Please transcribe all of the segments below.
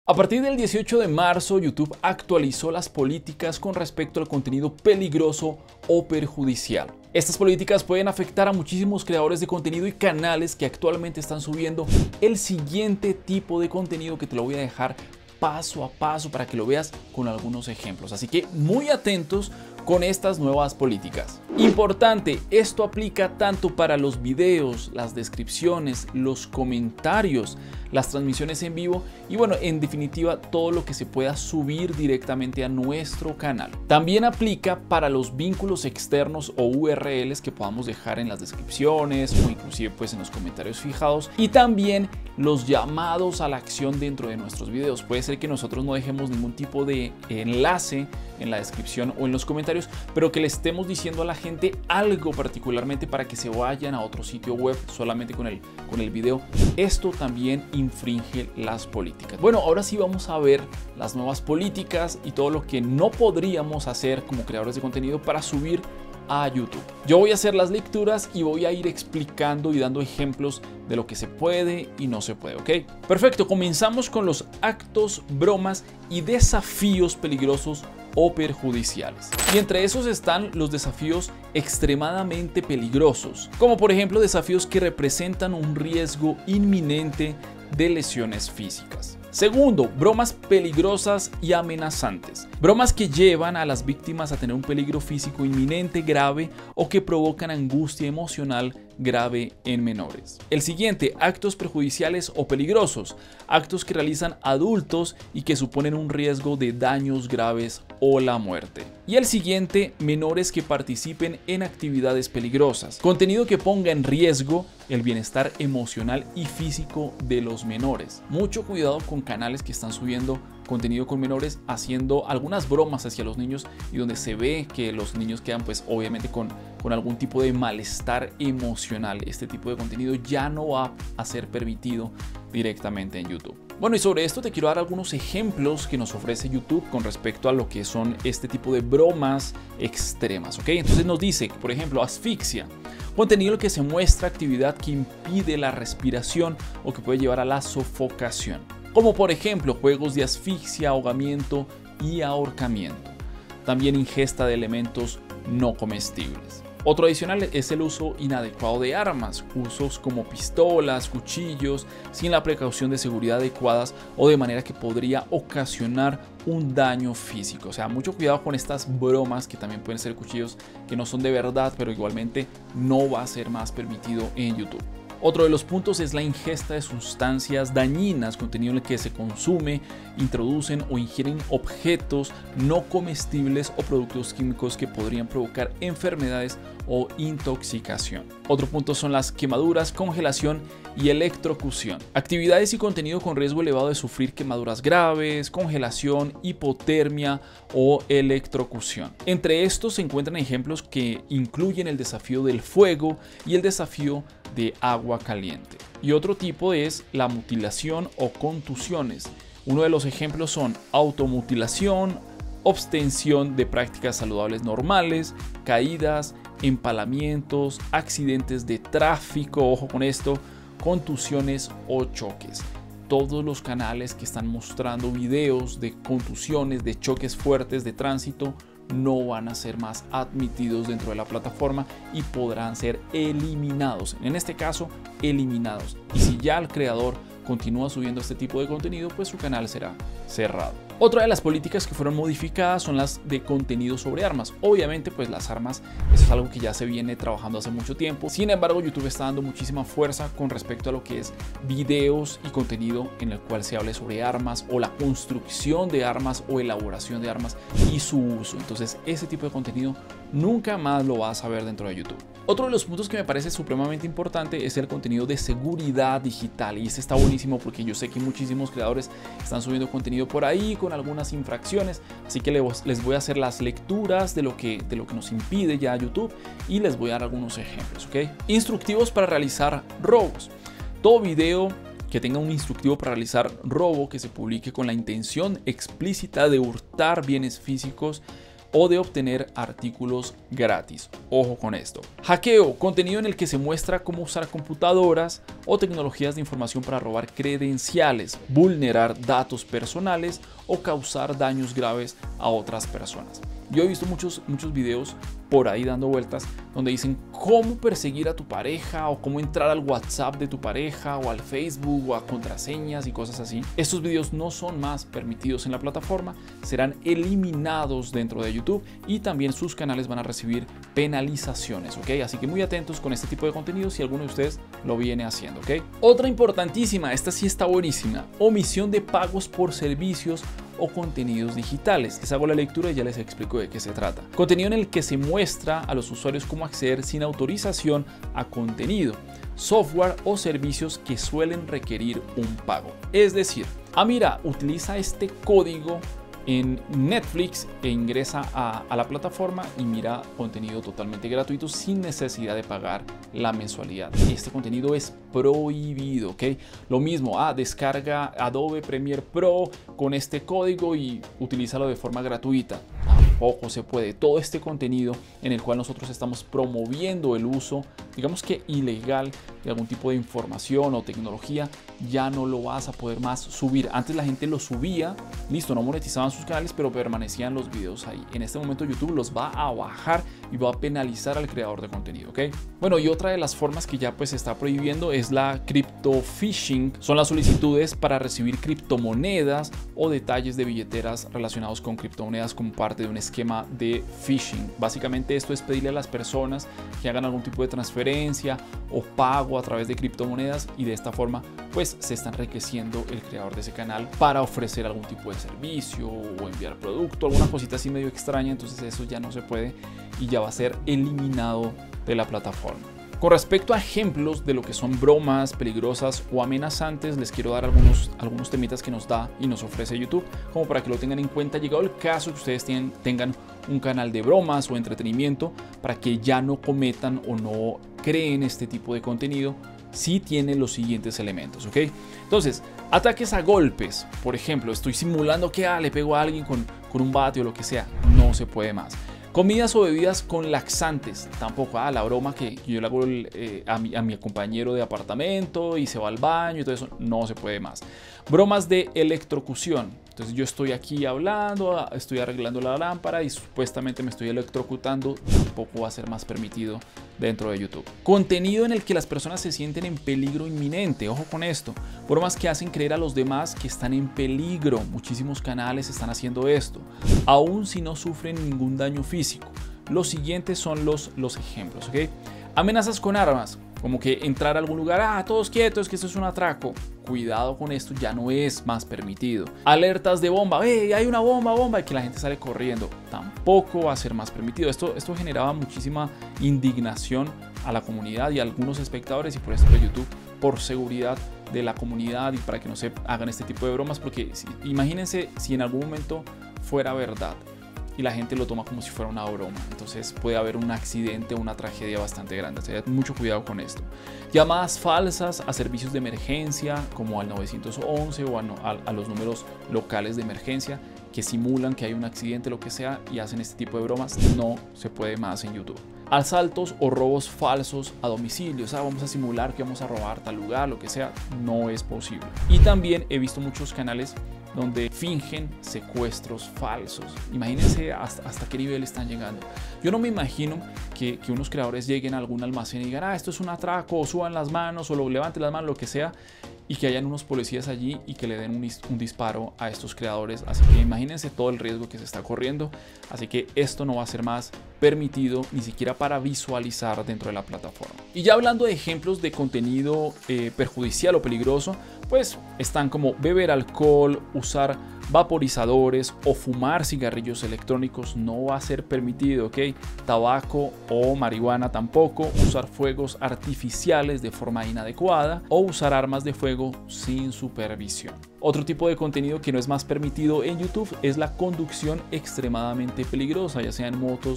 A partir del 18 de marzo, YouTube actualizó las políticas con respecto al contenido peligroso o perjudicial. Estas políticas pueden afectar a muchísimos creadores de contenido y canales que actualmente están subiendo el siguiente tipo de contenido que te lo voy a dejar paso a paso para que lo veas con algunos ejemplos. Así que muy atentos con estas nuevas políticas. Importante, esto aplica tanto para los videos, las descripciones, los comentarios, las transmisiones en vivo y bueno, en definitiva todo lo que se pueda subir directamente a nuestro canal. También aplica para los vínculos externos o URLs que podamos dejar en las descripciones o inclusive pues en los comentarios fijados, y también los llamados a la acción dentro de nuestros videos. Puede ser que nosotros no dejemos ningún tipo de enlace en la descripción o en los comentarios, pero que le estemos diciendo a la gente algo particularmente para que se vayan a otro sitio web solamente con el video. Esto también infringe las políticas. Bueno, ahora sí vamos a ver las nuevas políticas y todo lo que no podríamos hacer como creadores de contenido para subir a YouTube. Yo voy a hacer las lecturas y voy a ir explicando y dando ejemplos de lo que se puede y no se puede, ¿ok? Perfecto, comenzamos con los actos, bromas y desafíos peligrosos o perjudiciales. Y entre esos están los desafíos extremadamente peligrosos, como por ejemplo desafíos que representan un riesgo inminente de lesiones físicas. Segundo, bromas peligrosas y amenazantes. Bromas que llevan a las víctimas a tener un peligro físico inminente, grave o que provocan angustia emocional grave en menores. El siguiente, actos perjudiciales o peligrosos. Actos que realizan adultos y que suponen un riesgo de daños graves o la muerte. Y el siguiente, menores que participen en actividades peligrosas. Contenido que ponga en riesgo el bienestar emocional y físico de los menores. Mucho cuidado con canales que están subiendo contenido con menores, haciendo algunas bromas hacia los niños y donde se ve que los niños quedan pues obviamente con algún tipo de malestar emocional. Este tipo de contenido ya no va a ser permitido directamente en YouTube. Bueno, y sobre esto te quiero dar algunos ejemplos que nos ofrece YouTube con respecto a lo que son este tipo de bromas extremas, ¿ok? Entonces nos dice, por ejemplo, asfixia. Contenido que se muestra actividad que impide la respiración o que puede llevar a la sofocación. Como por ejemplo, juegos de asfixia, ahogamiento y ahorcamiento. También ingesta de elementos no comestibles. Otro adicional es el uso inadecuado de armas, usos como pistolas, cuchillos, sin la precaución de seguridad adecuadas o de manera que podría ocasionar un daño físico. O sea, mucho cuidado con estas bromas que también pueden ser cuchillos que no son de verdad, pero igualmente no va a ser más permitido en YouTube. Otro de los puntos es la ingesta de sustancias dañinas, contenido en el que se consume, introducen o ingieren objetos no comestibles o productos químicos que podrían provocar enfermedades o intoxicación. Otro punto son las quemaduras, congelación y electrocución. Actividades y contenido con riesgo elevado de sufrir quemaduras graves, congelación, hipotermia o electrocución. Entre estos se encuentran ejemplos que incluyen el desafío del fuego y el desafío de agua caliente. Y otro tipo es la mutilación o contusiones. Uno de los ejemplos son automutilación, abstención de prácticas saludables normales, caídas, empalamientos, accidentes de tráfico, ojo con esto, contusiones o choques. Todos los canales que están mostrando videos de contusiones, de choques fuertes de tránsito, no van a ser más admitidos dentro de la plataforma y podrán ser eliminados. En este caso, eliminados. Y si ya el creador continúa subiendo este tipo de contenido, pues su canal será cerrado. Otra de las políticas que fueron modificadas son las de contenido sobre armas. Obviamente, pues las armas, eso es algo que ya se viene trabajando hace mucho tiempo. Sin embargo, YouTube está dando muchísima fuerza con respecto a lo que es videos y contenido en el cual se hable sobre armas o la construcción de armas o elaboración de armas y su uso. Entonces, ese tipo de contenido nunca más lo vas a ver dentro de YouTube. Otro de los puntos que me parece supremamente importante es el contenido de seguridad digital, y este está buenísimo porque yo sé que muchísimos creadores están subiendo contenido por ahí con algunas infracciones, así que les voy a hacer las lecturas de lo que nos impide ya YouTube y les voy a dar algunos ejemplos, ¿ok? Instructivos para realizar robos. Todo video que tenga un instructivo para realizar robo que se publique con la intención explícita de hurtar bienes físicos o de obtener artículos gratis. Ojo con esto. Hackeo, contenido en el que se muestra cómo usar computadoras o tecnologías de información para robar credenciales, vulnerar datos personales o causar daños graves a otras personas. Yo he visto muchos videos por ahí dando vueltas donde dicen cómo perseguir a tu pareja o cómo entrar al WhatsApp de tu pareja o al Facebook o a contraseñas y cosas así. Estos videos no son más permitidos en la plataforma, serán eliminados dentro de YouTube y también sus canales van a recibir penalizaciones, ¿ok? Así que muy atentos con este tipo de contenido si alguno de ustedes lo viene haciendo, ¿ok? Otra importantísima, esta sí está buenísima, omisión de pagos por servicios o contenidos digitales. Les hago la lectura y ya les explico de qué se trata. Contenido en el que se muestra a los usuarios cómo acceder sin autorización a contenido, software o servicios que suelen requerir un pago. Es decir, mira, utiliza este código en Netflix e ingresa a la plataforma y mira contenido totalmente gratuito sin necesidad de pagar la mensualidad. Este contenido es prohibido, ¿ok? Lo mismo, descarga Adobe Premiere Pro con este código y utilízalo de forma gratuita. Tampoco se puede. Todo este contenido en el cual nosotros estamos promoviendo el uso, digamos que ilegal, de algún tipo de información o tecnología, ya no lo vas a poder más subir. Antes la gente lo subía, listo, no monetizaban sus canales, pero permanecían los videos ahí. En este momento YouTube los va a bajar y va a penalizar al creador de contenido, ¿ok? Bueno, y otra de las formas que ya pues se está prohibiendo es la criptophishing. Son las solicitudes para recibir criptomonedas o detalles de billeteras relacionados con criptomonedas como parte de un esquema de phishing. Básicamente esto es pedirle a las personas que hagan algún tipo de transferencia o pago a través de criptomonedas y de esta forma pues se está enriqueciendo el creador de ese canal para ofrecer algún tipo de servicio o enviar producto, alguna cosita así medio extraña. Entonces eso ya no se puede y ya va a ser eliminado de la plataforma. Con respecto a ejemplos de lo que son bromas peligrosas o amenazantes, les quiero dar algunos temitas que nos da y nos ofrece YouTube, como para que lo tengan en cuenta. Llegado el caso que ustedes tengan un canal de bromas o entretenimiento, para que ya no cometan o no creen este tipo de contenido, sí tiene los siguientes elementos, ¿ok? Entonces, ataques a golpes, por ejemplo, estoy simulando que le pego a alguien con un bate o lo que sea, no se puede más. Comidas o bebidas con laxantes, tampoco. La broma que yo le hago a mi compañero de apartamento y se va al baño y todo eso, no se puede más. Bromas de electrocución. Entonces yo estoy aquí hablando, estoy arreglando la lámpara y supuestamente me estoy electrocutando, tampoco va a ser más permitido dentro de YouTube. Contenido en el que las personas se sienten en peligro inminente, ojo con esto. Bromas que hacen creer a los demás que están en peligro. Muchísimos canales están haciendo esto, aun si no sufren ningún daño físico. Los siguientes son los ejemplos, ¿ok? Amenazas con armas, como que entrar a algún lugar, todos quietos, que esto es un atraco. Cuidado con esto, ya no es más permitido. Alertas de bomba, hay una bomba, y que la gente sale corriendo, tampoco va a ser más permitido. Esto generaba muchísima indignación a la comunidad y a algunos espectadores, y por esto YouTube, por seguridad de la comunidad y para que no se hagan este tipo de bromas, porque imagínense si en algún momento fuera verdad y la gente lo toma como si fuera una broma, entonces puede haber un accidente o una tragedia bastante grande. Así que mucho cuidado con esto. Llamadas falsas a servicios de emergencia como al 911 o a los números locales de emergencia que simulan que hay un accidente, lo que sea, y hacen este tipo de bromas, no se puede más en YouTube. Asaltos o robos falsos a domicilio, vamos a simular que vamos a robar tal lugar, lo que sea, no es posible. Y también he visto muchos canales donde fingen secuestros falsos. Imagínense hasta qué nivel están llegando. Yo no me imagino que unos creadores lleguen a algún almacén y digan, esto es un atraco, o suban las manos, o levanten las manos, lo que sea, y que hayan unos policías allí y que le den un disparo a estos creadores. Así que imagínense todo el riesgo que se está corriendo. Así que esto no va a ser más permitido ni siquiera para visualizar dentro de la plataforma. Y ya hablando de ejemplos de contenido perjudicial o peligroso, pues están como beber alcohol, usar vaporizadores o fumar cigarrillos electrónicos, no va a ser permitido, ¿ok? Tabaco o marihuana tampoco, usar fuegos artificiales de forma inadecuada o usar armas de fuego sin supervisión. Otro tipo de contenido que no es más permitido en YouTube es la conducción extremadamente peligrosa, ya sea en motos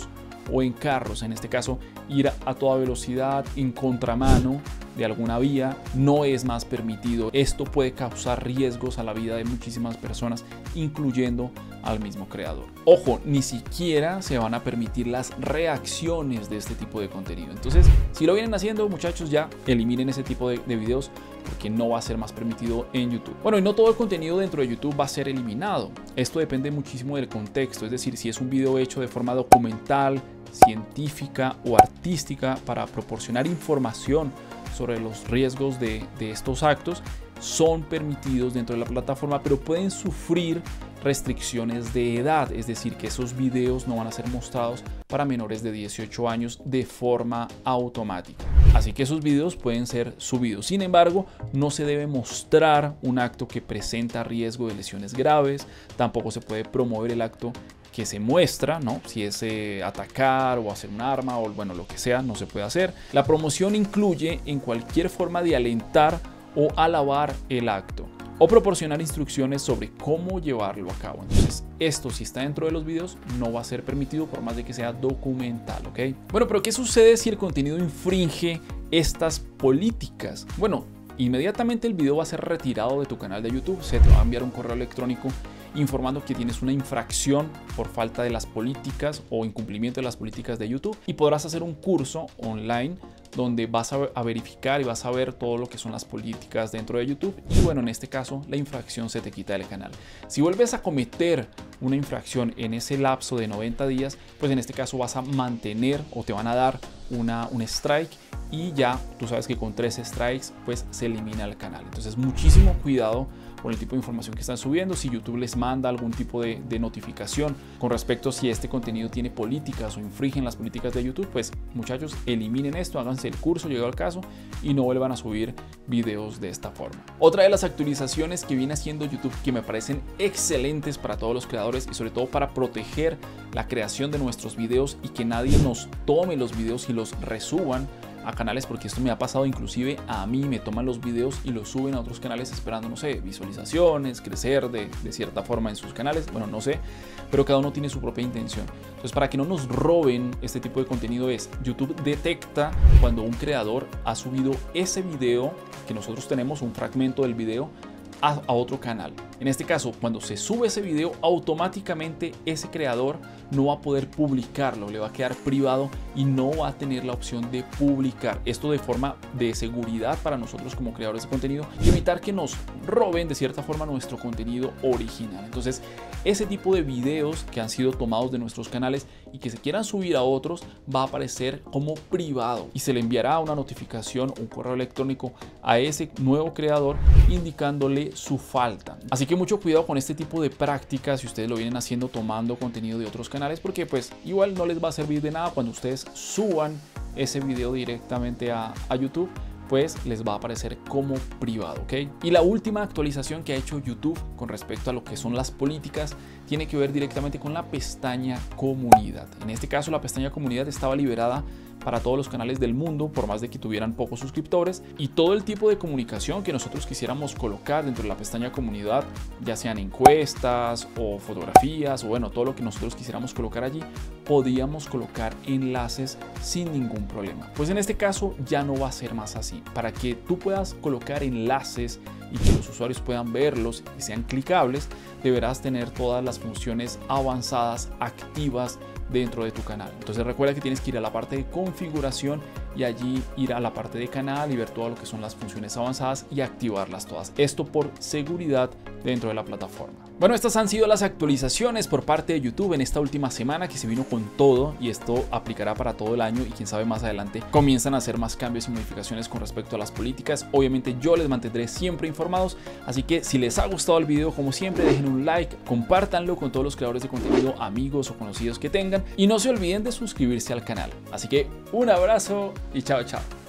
o en carros. En este caso, ir a toda velocidad en contramano de alguna vía no es más permitido. Esto puede causar riesgos a la vida de muchísimas personas, incluyendo al mismo creador. Ojo, ni siquiera se van a permitir las reacciones de este tipo de contenido. Entonces, si lo vienen haciendo, muchachos, ya eliminen ese tipo de videos porque no va a ser más permitido en YouTube. Bueno, y no todo el contenido dentro de YouTube va a ser eliminado. Esto depende muchísimo del contexto, es decir, si es un video hecho de forma documental, científica o artística para proporcionar información sobre los riesgos de estos actos, son permitidos dentro de la plataforma, pero pueden sufrir restricciones de edad, es decir, que esos videos no van a ser mostrados para menores de 18 años de forma automática. Así que esos videos pueden ser subidos. Sin embargo, no se debe mostrar un acto que presenta riesgo de lesiones graves, tampoco se puede promover el acto que se muestra, ¿no? Si es atacar o hacer un arma o bueno, lo que sea, no se puede hacer. La promoción incluye en cualquier forma de alentar o alabar el acto o proporcionar instrucciones sobre cómo llevarlo a cabo. Entonces, esto si está dentro de los videos no va a ser permitido por más de que sea documental, ¿ok? Bueno, pero ¿qué sucede si el contenido infringe estas políticas? Bueno, inmediatamente el video va a ser retirado de tu canal de YouTube, se te va a enviar un correo electrónico informando que tienes una infracción por falta de las políticas o incumplimiento de las políticas de YouTube y podrás hacer un curso online donde vas a verificar y vas a ver todo lo que son las políticas dentro de YouTube y bueno, en este caso la infracción se te quita del canal. Si vuelves a cometer una infracción en ese lapso de 90 días, pues en este caso vas a mantener o te van a dar un strike y ya tú sabes que con 3 strikes pues se elimina el canal. Entonces muchísimo cuidado con el tipo de información que están subiendo. Si YouTube les manda algún tipo de notificación con respecto a si este contenido tiene políticas o infringen las políticas de YouTube, pues muchachos, eliminen esto, háganse el curso llegado al caso y no vuelvan a subir videos de esta forma. Otra de las actualizaciones que viene haciendo YouTube que me parecen excelentes para todos los creadores y sobre todo para proteger la creación de nuestros videos y que nadie nos tome los videos y los resuban a canales, porque esto me ha pasado inclusive a mí, me toman los videos y los suben a otros canales esperando, no sé, visualizaciones, crecer de cierta forma en sus canales, bueno, no sé, pero cada uno tiene su propia intención. Entonces, para que no nos roben este tipo de contenido YouTube detecta cuando un creador ha subido ese video que nosotros tenemos, un fragmento del video, a otro canal. En este caso, cuando se sube ese video, automáticamente ese creador no va a poder publicarlo, le va a quedar privado y no va a tener la opción de publicar. Esto de forma de seguridad para nosotros como creadores de contenido y evitar que nos roben de cierta forma nuestro contenido original. Entonces, ese tipo de videos que han sido tomados de nuestros canales y que se quieran subir a otros va a aparecer como privado y se le enviará una notificación, un correo electrónico a ese nuevo creador indicándole su falta. Así que mucho cuidado con este tipo de prácticas si ustedes lo vienen haciendo tomando contenido de otros canales, porque pues igual no les va a servir de nada cuando ustedes suban ese video directamente a YouTube, pues les va a aparecer como privado, ¿ok? Y la última actualización que ha hecho YouTube con respecto a lo que son las políticas tiene que ver directamente con la pestaña comunidad. En este caso, la pestaña comunidad estaba liberada para todos los canales del mundo, por más de que tuvieran pocos suscriptores, y todo el tipo de comunicación que nosotros quisiéramos colocar dentro de la pestaña comunidad, ya sean encuestas o fotografías o bueno, todo lo que nosotros quisiéramos colocar allí, podíamos colocar enlaces sin ningún problema. Pues en este caso ya no va a ser más así. Para que tú puedas colocar enlaces y que los usuarios puedan verlos y sean clicables, deberás tener todas las funciones avanzadas activas dentro de tu canal. Entonces recuerda que tienes que ir a la parte de configuración y allí ir a la parte de canal y ver todo lo que son las funciones avanzadas y activarlas todas. Esto por seguridad dentro de la plataforma. Bueno, estas han sido las actualizaciones por parte de YouTube en esta última semana que se vino con todo y esto aplicará para todo el año y quién sabe más adelante comienzan a hacer más cambios y modificaciones con respecto a las políticas. Obviamente yo les mantendré siempre informados, así que si les ha gustado el video, como siempre, dejen un like, compártanlo con todos los creadores de contenido, amigos o conocidos que tengan y no se olviden de suscribirse al canal. Así que un abrazo y chao, chao.